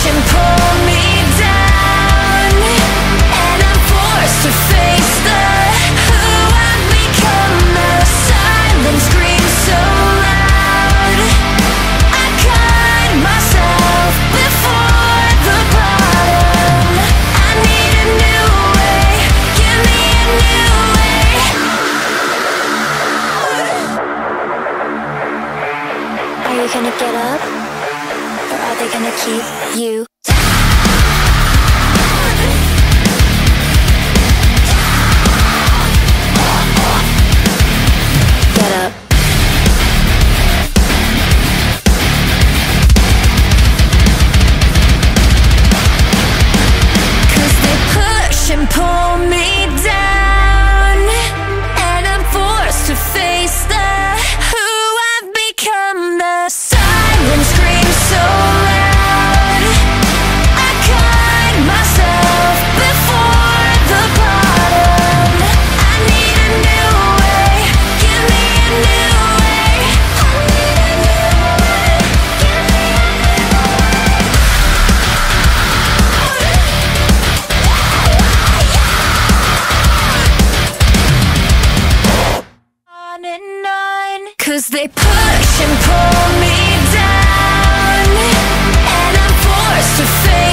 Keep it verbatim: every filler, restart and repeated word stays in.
push and pull me down, and I'm forced to face the who I've become. The silence screams so loud, I cut myself before the bottom. I need a new way, give me a new way. Are you gonna get up, or are they gonna keep you down? Get up. Cause they push and pull me down, and I'm forced to face the who I've become. The silence screams so loud, I cut myself before the bottom. I need a new way, give me a new way. I need a new way, give me a new way. On and on, cause they push and pull me down, and I'm forced to face